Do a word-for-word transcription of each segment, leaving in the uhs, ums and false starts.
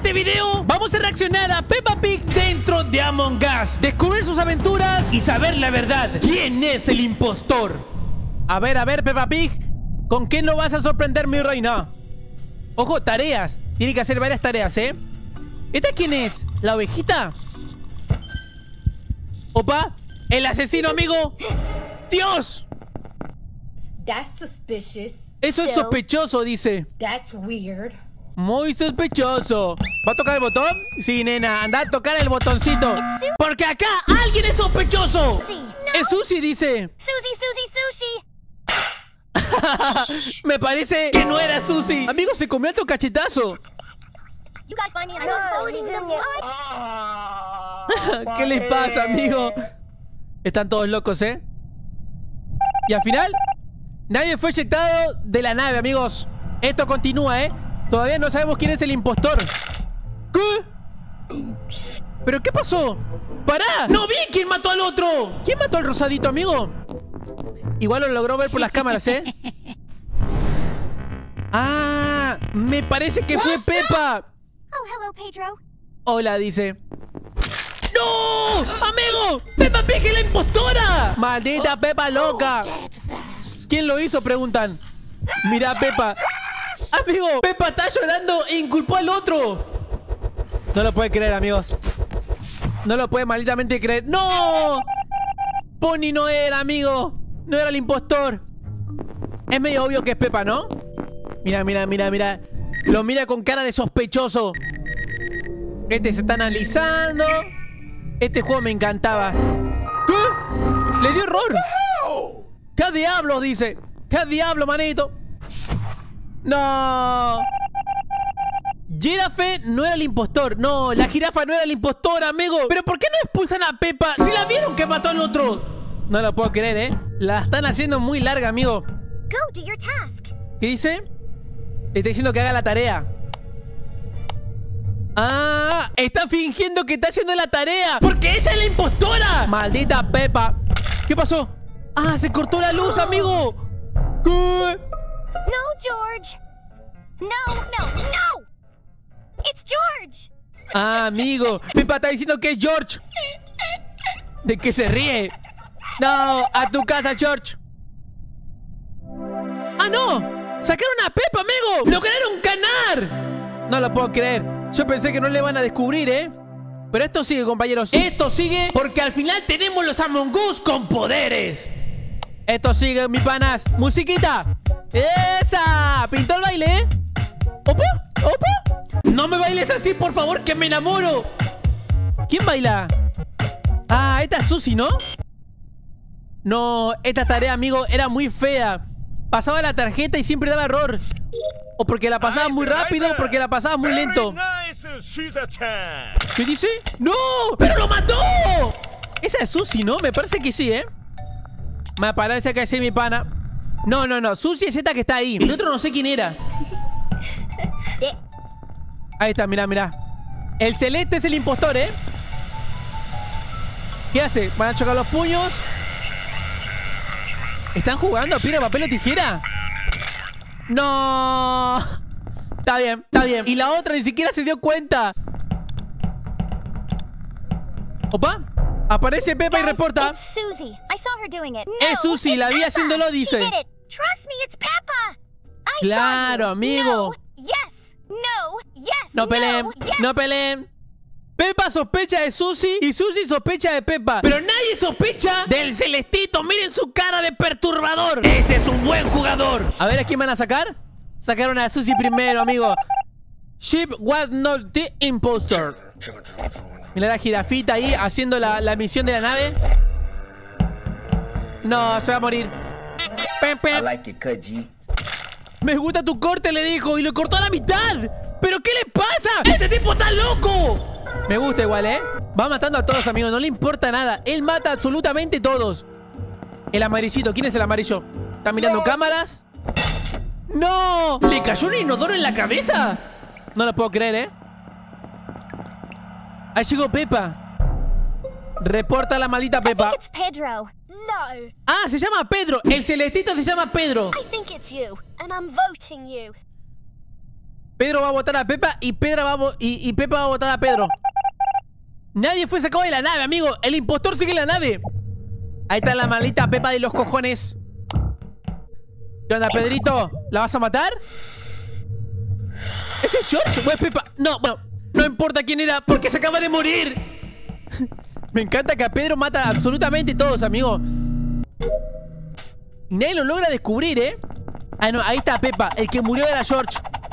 este video vamos a reaccionar a Peppa Pig dentro de Among Us, descubrir sus aventuras y saber la verdad. ¿Quién es el impostor? A ver, a ver, Peppa Pig, ¿con quién lo vas a sorprender, mi reina? Ojo, tareas. Tiene que hacer varias tareas, ¿eh? ¿Esta quién es? ¿La ovejita? Opa, el asesino, amigo. ¡Dios! That's suspicious. Eso es sospechoso, dice. That's weird. Muy sospechoso. ¿Va a tocar el botón? Sí, nena, anda a tocar el botoncito. Porque acá alguien es sospechoso. Susie. No. Es Susie, dice. Susie, Susie, Sushi. Me parece que no era Susie. Amigo, se comió otro cachetazo. You guys find me in a ¿Qué les pasa, amigo? Están todos locos, ¿eh? Y al final, nadie fue eyectado de la nave, amigos. Esto continúa, ¿eh? Todavía no sabemos quién es el impostor. ¿Qué? ¿Pero qué pasó? ¡Pará! ¡No vi quién mató al otro! ¿Quién mató al rosadito, amigo? Igual lo logró ver por las cámaras, ¿eh? ¡Ah! Me parece que fue Peppa. Oh, hello, Pedro. Hola, dice. ¡No! ¡Amigo! ¡Peppa Pig es la impostora! ¡Maldita Peppa loca! ¿Quién lo hizo? Preguntan. Mira, Peppa. Amigo, Peppa está llorando e inculpó al otro. No lo puede creer, amigos. No lo puede malditamente creer. ¡No! Pony no era, amigo. No era el impostor. Es medio obvio que es Peppa, ¿no? Mira, mira, mira, mira. Lo mira con cara de sospechoso. Este se está analizando. Este juego me encantaba. ¿Qué? Le dio error. ¿Qué diablo? Dice. ¿Qué diablo, manito? No. Girafe no era el impostor. No, la jirafa no era el impostor, amigo. ¿Pero por qué no expulsan a Peppa si la vieron que mató al otro? No lo puedo creer, ¿eh? La están haciendo muy larga, amigo. Go do your task. ¿Qué dice? Le está diciendo que haga la tarea. Ah, está fingiendo que está haciendo la tarea porque ella es la impostora. Maldita Peppa. ¿Qué pasó? Ah, se cortó la luz, amigo. ¿Qué? No, George. No, no, no. It's George. Ah, amigo. Peppa está diciendo que es George. ¿De qué se ríe? No, a tu casa, George. ¡Ah, no! ¡Sacaron a Peppa, amigo! ¡Lograron ganar! No lo puedo creer. Yo pensé que no le van a descubrir, ¿eh? Pero esto sigue, compañeros. Esto sigue porque al final tenemos los Among Us con poderes. Esto sigue, mis panas. ¡Musiquita! ¡Esa! ¿Pintó el baile, eh? ¿Opa? ¿Opa? No me bailes así, por favor, que me enamoro. ¿Quién baila? Ah, esta es Susie, ¿no? No, esta tarea, amigo, era muy fea. Pasaba la tarjeta y siempre daba error. O porque la pasaba muy rápido o porque la pasaba muy lento. ¿Qué dice? ¡No! ¡Pero lo mató! Esa es Susie, ¿no? Me parece que sí, ¿eh? Me parece que sí, mi pana. No, no, no. Susie es esta que está ahí. El otro no sé quién era. Ahí está, mirá, mirá. El celeste es el impostor, ¿eh? ¿Qué hace? ¿Van a chocar los puños? ¿Están jugando a piedra, papel o tijera? ¡No! Está bien, está bien. Y la otra ni siquiera se dio cuenta. ¿Opa? Aparece Peppa y reporta. It's Susie. I saw her doing it. Es Susie, la vi haciéndolo, dice. She did it. Trust me, it's Peppa. I Claro, saw you. amigo. No, yes. No, yes. No peleen, no, yes. no peleen. Peppa sospecha de Susie y Susie sospecha de Peppa. Pero nadie sospecha del Celestito. Miren su cara de perturbador. Ese es un buen jugador. A ver, ¿a quién van a sacar? Sacaron a Susie primero, amigo. Ship was not the impostor. Mira la jirafita ahí haciendo la, la misión de la nave. No, se va a morir. Pem, pem. I like it, cut, G. Me gusta tu corte, le dijo. Y lo cortó a la mitad. ¿Pero qué le pasa? ¡Este tipo está loco! Me gusta igual, ¿eh? Va matando a todos, amigos. No le importa nada. Él mata absolutamente a todos. El amarillito. ¿Quién es el amarillo? ¿Están mirando cámaras? ¡No! ¿Le cayó un inodoro en la cabeza? No lo puedo creer, ¿eh? Ahí llegó Peppa. Reporta a la maldita Peppa. I think it's Pedro. No. Ah, se llama Pedro. El celestito se llama Pedro. I think it's you, and I'm voting you. Pedro va a votar a Pepa y, Pedro va a vo y, y Pepa va a votar a Pedro. Nadie fue sacado de la nave, amigo. El impostor sigue en la nave. Ahí está la maldita Pepa de los cojones. ¿Qué onda, Pedrito? ¿La vas a matar? ¿Ese es George o es Pepa? No, bueno, no importa quién era porque se acaba de morir. Me encanta que a Pedro mata a absolutamente todos, amigo. Y nadie lo logra descubrir, ¿eh? Ah, no, ahí está Pepa. El que murió era George.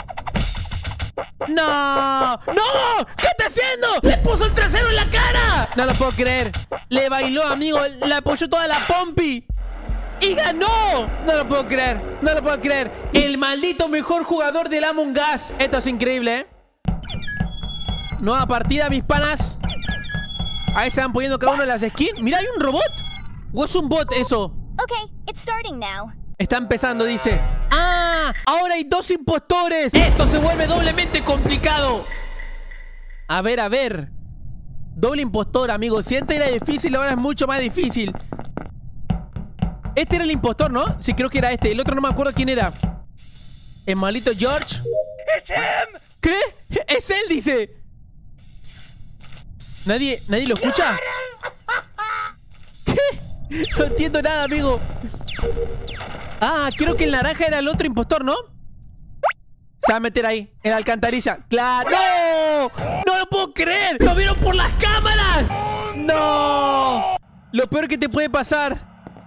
¡No! ¡No! ¿Qué está haciendo? ¡Le puso el trasero en la cara! No lo puedo creer. Le bailó, amigo. Le apoyó toda la pompi. ¡Y ganó! No lo puedo creer. No lo puedo creer. El maldito mejor jugador del Among Us. Esto es increíble, ¿eh? Nueva partida, mis panas. Ahí se van poniendo cada uno de las skins. Mira, hay un robot. ¿O es un bot eso? Okay, it's starting now. Está empezando, dice. ¡Ah! Ahora hay dos impostores. Esto se vuelve doblemente complicado. A ver, a ver. Doble impostor, amigo. Si antes era difícil, ahora es mucho más difícil. Este era el impostor, ¿no? Sí, creo que era este. El otro no me acuerdo quién era. El maldito George. ¿Qué? Es él, dice. ¿Nadie, ¿nadie lo escucha? ¿Qué? No entiendo nada, amigo. Ah, creo que el naranja era el otro impostor, ¿no? Se va a meter ahí, en la alcantarilla. ¡Claro! ¡No! ¡No lo puedo creer! ¡Lo vieron por las cámaras! ¡No! Lo peor que te puede pasar.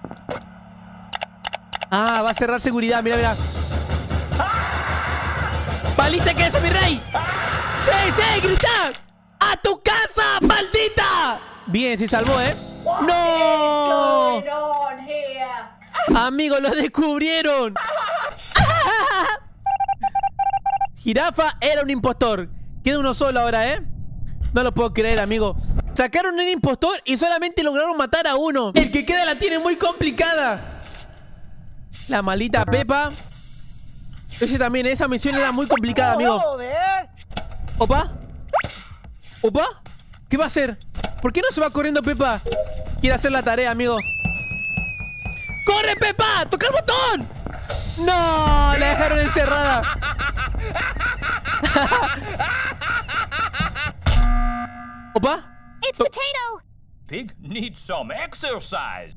Ah, va a cerrar seguridad, mira, mira. ¡Palita que eso, mi rey! ¡Sí, sí! ¡Grita! ¡A tu casa, maldita! Bien, se salvó, ¿eh? ¡No! Amigo, lo descubrieron. Jirafa era un impostor. Queda uno solo ahora, ¿eh? No lo puedo creer, amigo. Sacaron un impostor y solamente lograron matar a uno. El que queda la tiene muy complicada. La maldita Pepa. Ese también, esa misión era muy complicada, amigo. ¿Opa? ¿Opa? ¿Qué va a hacer? ¿Por qué no se va corriendo Pepa? Quiere hacer la tarea, amigo. ¡Corre, Pepa! ¡Toca el botón! ¡No! La dejaron encerrada. ¿Opa? It's Potato. Pig needs some exercise.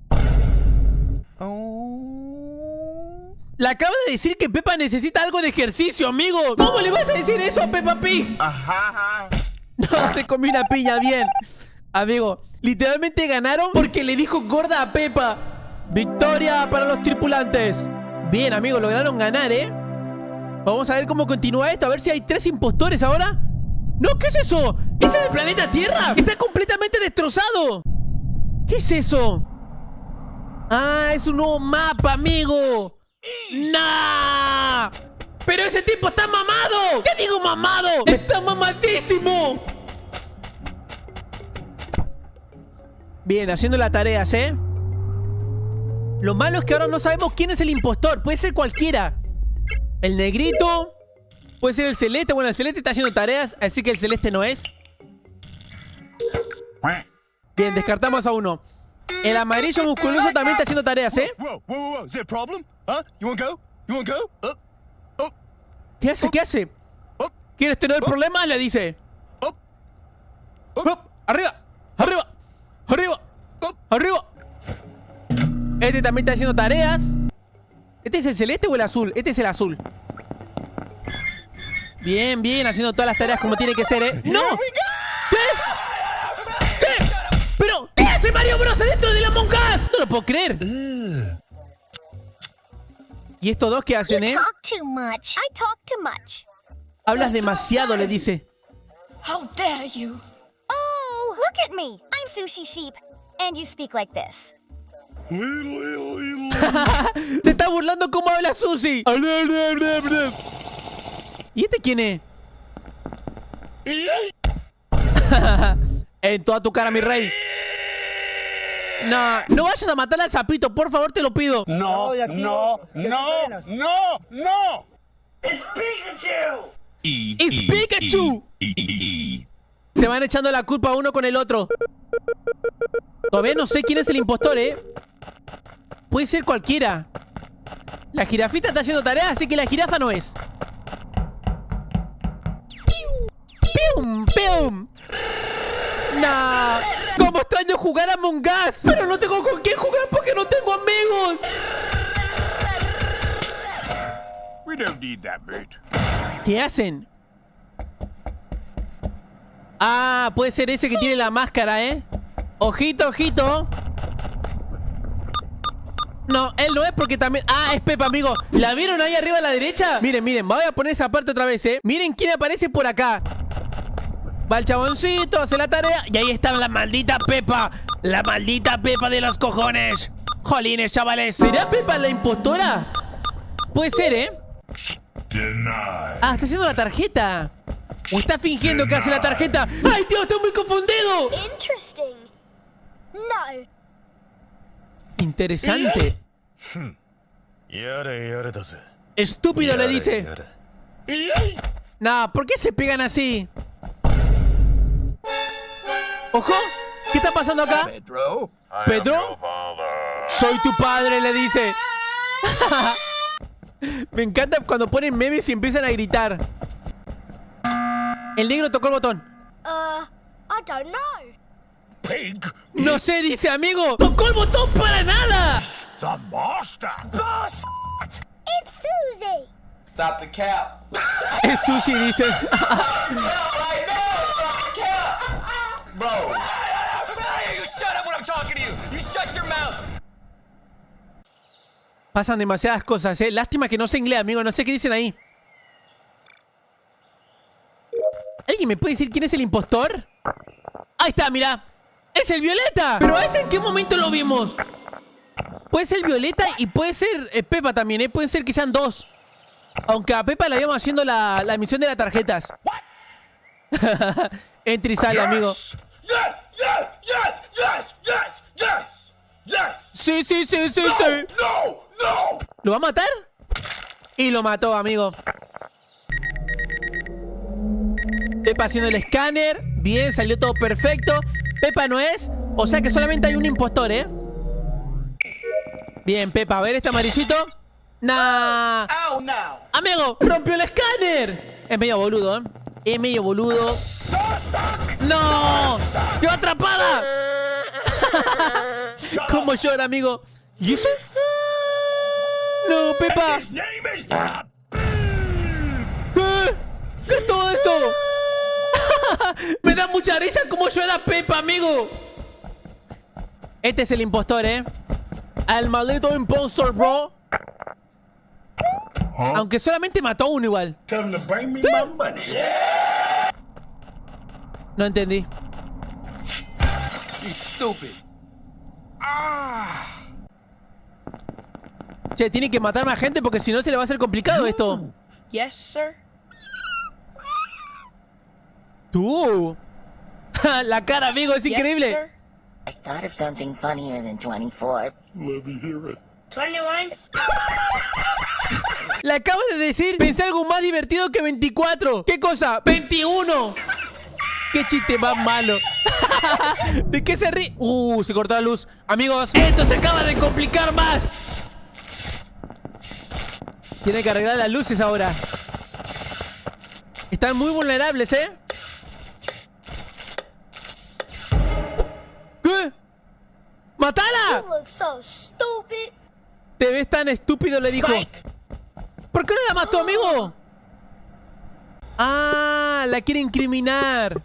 Le acaba de decir que Pepa necesita algo de ejercicio, amigo. ¿Cómo le vas a decir eso a Peppa Pig? Ajá. No, se comió una piña bien. Amigo, literalmente ganaron porque le dijo gorda a Pepa. Victoria para los tripulantes. Bien, amigo, lograron ganar, ¿eh? Vamos a ver cómo continúa esto. A ver si hay tres impostores ahora. No, ¿qué es eso? ¿Es en el planeta Tierra? Está completamente destrozado. ¿Qué es eso? Ah, es un nuevo mapa, amigo. ¡Nah! ¡Pero ese tipo está mamado! ¿Qué digo mamado? ¡Está mamadísimo! Bien, haciendo las tareas, ¿eh? Lo malo es que ahora no sabemos quién es el impostor. Puede ser cualquiera. El negrito. Puede ser el celeste. Bueno, el celeste está haciendo tareas, así que el celeste no es. Bien, descartamos a uno. El amarillo musculoso también está haciendo tareas, ¿eh? ¿Qué hace? ¿Qué hace? ¿Quieres tener el problema? Le dice. Arriba, arriba, arriba, arriba. Este también está haciendo tareas. ¿Este es el celeste o el azul? Este es el azul. Bien, bien, haciendo todas las tareas como tiene que ser, ¿eh? ¡No! ¿Qué? ¿Qué? ¿Pero qué hace Mario Bros dentro de la Among Us? No lo puedo creer. ¿Y estos dos qué hacen, eh? You talk too much. I talk too much. Hablas demasiado, le dice. How dare you? Oh, look at me. I'm Sushi Sheep. And you speak like this. Se está burlando cómo habla Sushi. ¿Y este quién es? En toda tu cara, mi rey. No, no vayas a matar al sapito, por favor, te lo pido. No, no, no, no, no. It's Pikachu. ¡Es Pikachu! Se van echando la culpa uno con el otro. Todavía no sé quién es el impostor, ¿eh? Puede ser cualquiera. La jirafita está haciendo tareas, así que la jirafa no es. extraño jugar a Among Us. Pero no tengo con quién jugar porque no tengo amigos. We don't need that bait. ¿Qué hacen? Ah, puede ser ese que tiene la máscara, ¿eh? Ojito, ojito. No, él no es porque también... Ah, es Pepa, amigo. ¿La vieron ahí arriba a la derecha? Miren, miren, voy a poner esa parte otra vez, ¿eh? Miren quién aparece por acá. Va el chaboncito, hace la tarea. Y ahí está la maldita Pepa. La maldita Pepa de los cojones. Jolines, chavales. ¿Será Pepa la impostora? Puede ser, ¿eh? Ah, está haciendo la tarjeta. ¿O está fingiendo que hace la tarjeta? ¡Ay, Dios, estoy muy confundido! Interesting. No. Interesante. Estúpido, le dice. Nah, ¿por qué se pegan así? ¡Ojo! ¿Qué está pasando acá? Pedro. ¿Pedro? Soy tu padre, le dice. Me encanta cuando ponen memes y empiezan a gritar. El negro tocó el botón. Uh, I don't know. Pig. No sé, dice, amigo. ¡Tocó el botón para nada! The master. Boss. It's Susie. Stop the cap. Es Susi, dice. Right now, stop the cap. Bro. You shut up when I'm talking to you. You shut your mouth. Pasan demasiadas cosas, eh. Lástima que no sé inglés, amigo. No sé qué dicen ahí. ¿Alguien me puede decir quién es el impostor? Ahí está, mira. ¡Es el Violeta! ¿Pero ese en qué momento lo vimos? Puede ser Violeta y puede ser eh, Pepa también, ¿eh? Pueden ser que sean dos. Aunque a Pepa le íbamos haciendo la, la misión de las tarjetas. Entra y sale, amigo. Yes, yes, yes, yes, yes, yes, yes. Sí, sí, sí, sí, No, sí. no, no. ¿Lo va a matar? Y lo mató, amigo. Pepa haciendo el escáner. Bien, salió todo perfecto. Pepa no es. O sea que solamente hay un impostor, ¿eh? Bien, Pepa. A ver este amarillito. Nah. Ow, now. Amigo, rompió el escáner. Es medio boludo, ¿eh? Es medio boludo. ¡No! ¡Quedó atrapada! ¿Cómo llora, amigo? ¿Y eso? ¡No, Pepa! His name is ¿Qué? ¿Qué es todo esto? Me da mucha risa cómo llora Pepa, amigo. Este es el impostor, ¿eh? El maldito impostor, bro. Aunque solamente mató a uno igual. Tell him to bring me my money. No entendí. You stupid. Che, tiene que matar más gente porque si no se le va a hacer complicado esto. Yes, sir. Tú. La cara, amigo, es increíble. Yes, sir. I thought of something funnier than twenty-four. Let me hear it. twenty-one. Le acabo de decir, pensé algo más divertido que veinticuatro. ¿Qué cosa? veintiuno. Qué chiste más malo. ¿De qué se ríe? Uh, se cortó la luz. Amigos, esto se acaba de complicar más. Tiene que arreglar las luces ahora. Están muy vulnerables, ¿eh? ¿Qué? ¡Matala! You look so stupid. Te ves tan estúpido, le dijo. ¿Por qué no la mató, amigo? Ah, la quiere incriminar.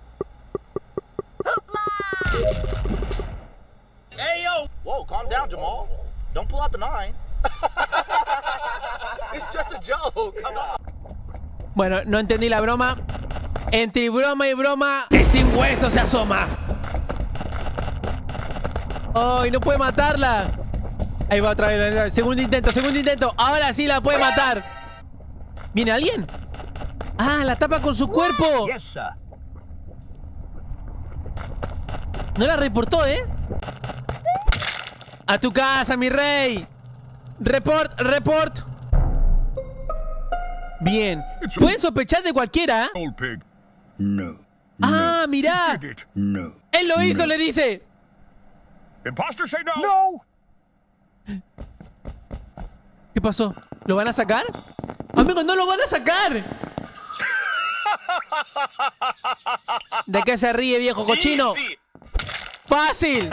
Hey, yo. Whoa, calm down, Jamal. Don't pull out the nine. It's just a joke. Come on. Bueno, no entendí la broma. Entre broma y broma, el sin hueso se asoma. ¡Ay, no puede matarla! Ahí va otra vez. Segundo intento, segundo intento. Ahora sí la puede matar. ¿Viene alguien? Ah, la tapa con su cuerpo. Yes, sir. No la reportó, ¿eh? A tu casa, mi rey. Report, report. Bien. Pueden sospechar de cualquiera, ¿eh? Old pig. No. Ah, mirá. Did it. No. Él lo hizo, le dice. Imposter say no. No. ¿Qué pasó? ¿Lo van a sacar? Amigos, no lo van a sacar. ¿De qué se ríe, viejo cochino? Easy. ¡Fácil!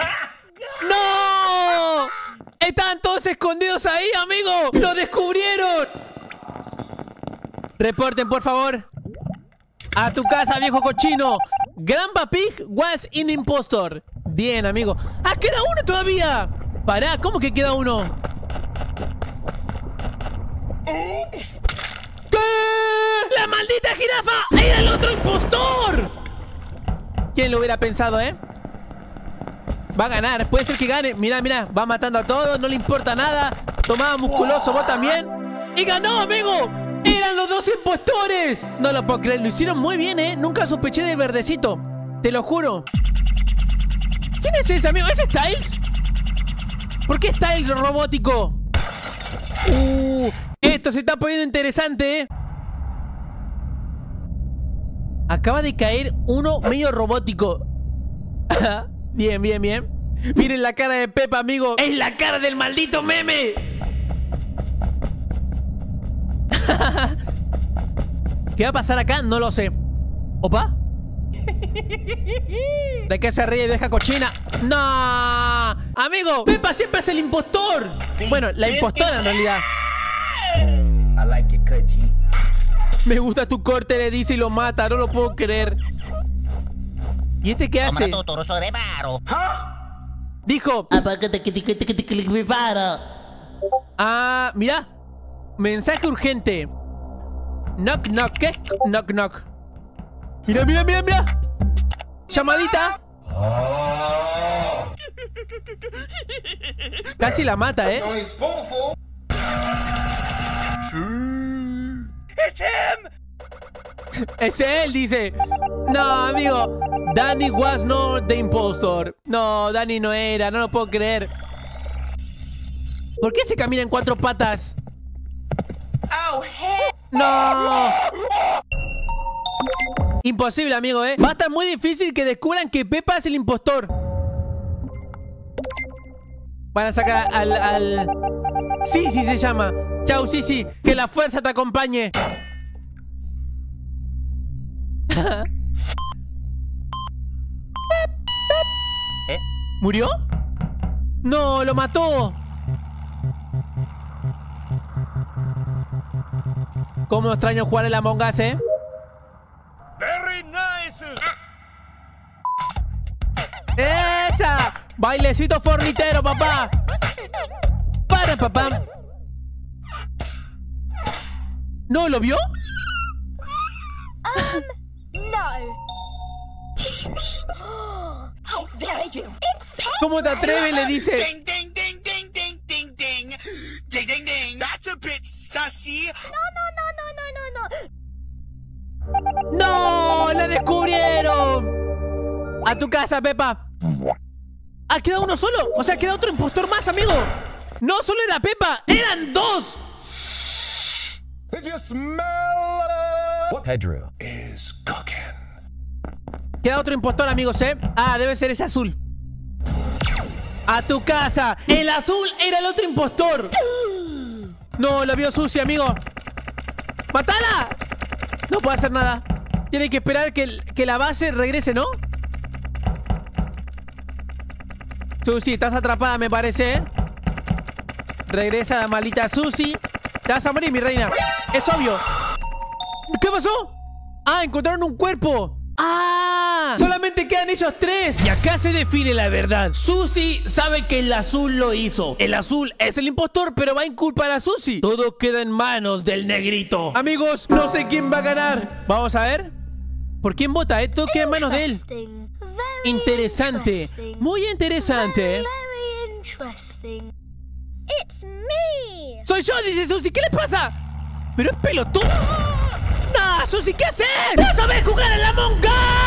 ¡No! ¡Están todos escondidos ahí, amigo! ¡Lo descubrieron! Reporten, por favor. A tu casa, viejo cochino. Grandpa Pig was an impostor. Bien, amigo. ¡Ah, queda uno todavía! Pará, ¿cómo que queda uno? ¿Qué? ¡La maldita jirafa! ¡Era el otro impostor! ¿Quién lo hubiera pensado, eh? Va a ganar, puede ser que gane. Mirá, mirá, va matando a todos, no le importa nada. Tomaba musculoso, vos también. ¡Y ganó, amigo! ¡Eran los dos impostores! No lo puedo creer, lo hicieron muy bien, ¿eh? Nunca sospeché de Verdecito, te lo juro. ¿Quién es ese, amigo? ¿Es Styles? ¿Por qué Styles robótico? Uh, esto se está poniendo interesante, ¿eh? Acaba de caer uno medio robótico. Bien, bien, bien. Miren la cara de Peppa, amigo. ¡Es la cara del maldito meme! ¿Qué va a pasar acá? No lo sé. ¿Opa? ¿De qué se ríe, vieja cochina? ¡No! Amigo, Peppa siempre es el impostor. Bueno, la impostora en realidad. I like it, cut, G. Me gusta tu corte, le dice y lo mata. No lo puedo creer. ¿Y este qué hace? Dijo. Ah, mira. Mensaje urgente. Knock, knock, ¿qué? Knock, knock. Mira, mira, mira, mira. Llamadita. Casi la mata, ¿eh? Es él, dice. No, amigo. Danny was not the impostor. No, Danny no era, no lo puedo creer. ¿Por qué se camina en cuatro patas? ¡No! Imposible, amigo, ¿eh? Va a estar muy difícil que descubran que Peppa es el impostor. Van a sacar al... al... Sí, sí se llama. Chau, sí, sí. Que la fuerza te acompañe. ¿Eh? ¿Murió? No, lo mató. Cómo extraño jugar el Among Us, ¿eh? Very nice. ¡Esa! Bailecito fornitero, papá. Para, papá. ¿No lo vio? Um, no. How dare you? It's ¿Cómo te atreves? Le dice. Ding, ding, ding, ding, ding, ding, ding. Ding, ding, ding. That's a bit sussy. No, no, no, no, no, no, no. ¡No! ¡La descubrieron! A tu casa, Peppa. ¿Ha quedado uno solo? O sea, queda otro impostor más, amigo. No solo era Peppa, eran dos. If you smell what Pedro is cooking. Queda otro impostor, amigos, ¿eh? Ah, debe ser ese azul. A tu casa. El azul era el otro impostor. No, la vio sucia, amigo. ¡Mátala! No puede hacer nada. Tiene que esperar que, que la base regrese, ¿no? Susi, estás atrapada, me parece, ¿eh? Regresa la maldita Susi. Te vas a morir, mi reina. Es obvio. ¿Qué pasó? Ah, encontraron un cuerpo. ¡Ah! Solamente quedan ellos tres. Y acá se define la verdad. Susi sabe que el azul lo hizo. El azul es el impostor, pero va a inculpar a Susi. Todo queda en manos del negrito. Amigos, no sé quién va a ganar. Vamos a ver. ¿Por quién vota? Esto queda en manos de él. Interesante. Muy interesante. Very interesting. It's me. Soy yo, dice Susi. ¿Qué le pasa? Pero es pelotudo. ¡No, Susi! ¿Qué haces? ¡No sabes jugar a la Among Us!